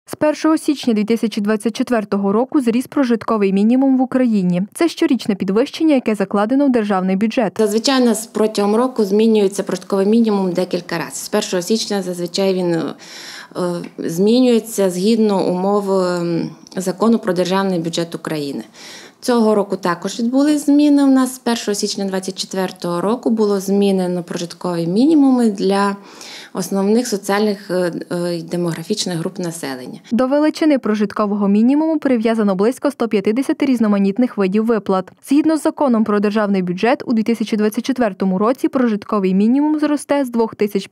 З 1 січня 2024 року зріс прожитковий мінімум в Україні. Це щорічне підвищення, яке закладено в державний бюджет. Зазвичай у нас протягом року змінюється прожитковий мінімум декілька разів. З 1 січня зазвичай він змінюється згідно умов Закону про державний бюджет України. Цього року також відбулись зміни. У нас з 1 січня 2024 року було змінено прожиткові мінімуми для основних соціальних і демографічних груп населення. До величини прожиткового мінімуму прив'язано близько 150 різноманітних видів виплат. Згідно з Законом про державний бюджет, у 2024 році прожитковий мінімум зросте з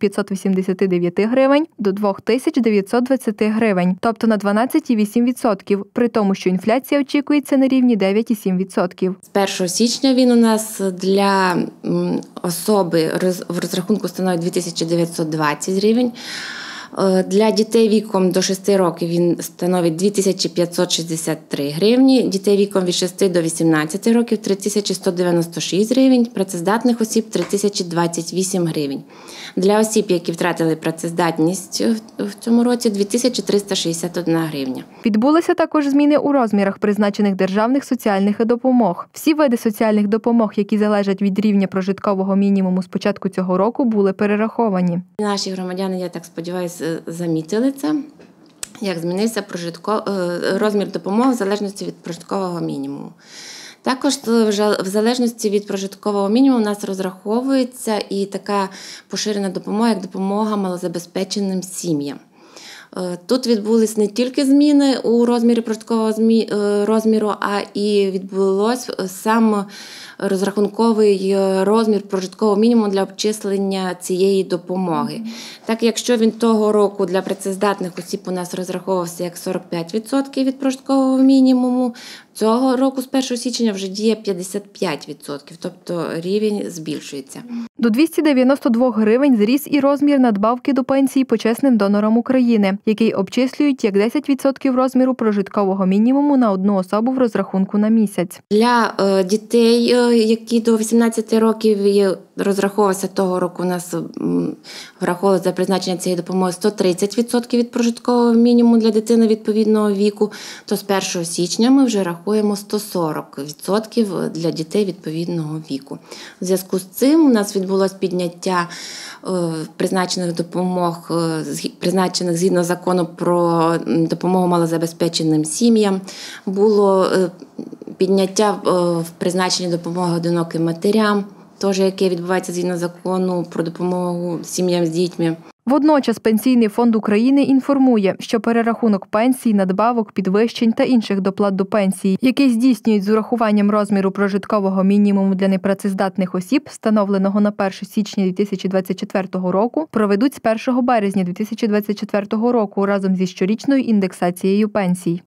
2589 гривень до 2920 гривень, тобто на 12,8%, при тому, що інфляція очікується на рівні 9,7%. З 1 січня він у нас для особи в розрахунку становить 2920 гривень. Для дітей віком до 6 років він становить 2563 гривні, дітей віком від 6 до 18 років – 3196 гривень, працездатних осіб – 3028 гривень. Для осіб, які втратили працездатність в цьому році – 2361 гривня. Відбулися також зміни у розмірах призначених державних соціальних допомог. Всі види соціальних допомог, які залежать від рівня прожиткового мінімуму з початку цього року, були перераховані. Наші громадяни, я так сподіваюся, замітили це, як змінився розмір допомоги в залежності від прожиткового мінімуму. Також в залежності від прожиткового мінімуму у нас розраховується і така поширена допомога, як допомога малозабезпеченим сім'ям. Тут відбулись не тільки зміни у розмірі прожиткового розміру, а і відбулось сам розрахунковий розмір прожиткового мінімуму для обчислення цієї допомоги. Так, якщо він того року для працездатних осіб у нас розраховувався як 45% від прожиткового мінімуму, цього року з 1 січня вже діє 55%, тобто рівень збільшується. До 292 гривень зріс і розмір надбавки до пенсії почесним донорам України, який обчислюють як 10% розміру прожиткового мінімуму на одну особу в розрахунку на місяць. Для дітей, які до 18 років розраховувався того року, у нас враховувалося за призначення цієї допомоги 130% від прожиткового мінімуму для дитини відповідного віку, то з 1 січня ми вже рахуємо 140% для дітей відповідного віку. У зв'язку з цим у нас відбулось підняття призначених допомог, призначених згідно закону про допомогу малозабезпеченим сім'ям, було підняття в призначенні допомоги одиноким матерям, теж яке відбувається згідно закону про допомогу сім'ям з дітьми. Водночас Пенсійний фонд України інформує, що перерахунок пенсій, надбавок, підвищень та інших доплат до пенсії, які здійснюють з урахуванням розміру прожиткового мінімуму для непрацездатних осіб, встановленого на 1 січня 2024 року, проведуть з 1 березня 2024 року разом зі щорічною індексацією пенсій.